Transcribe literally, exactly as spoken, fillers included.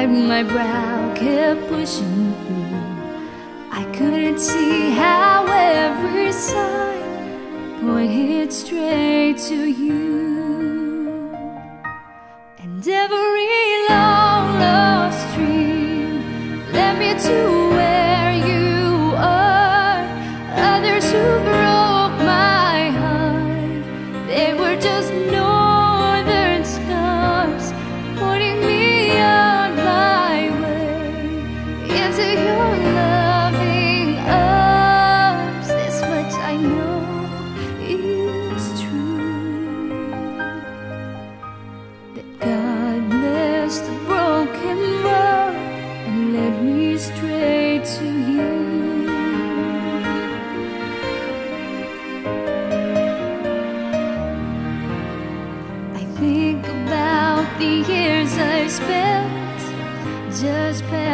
that my brow kept pushing through. I couldn't see how every sign pointed straight to you, and every long lost dream led me to where you are. Others who broke my heart, they were just northern stars pointing me on my way into your loving arms. This much I know is true, that God blessed the broken road and led me straight to you. I think about the years I spent just past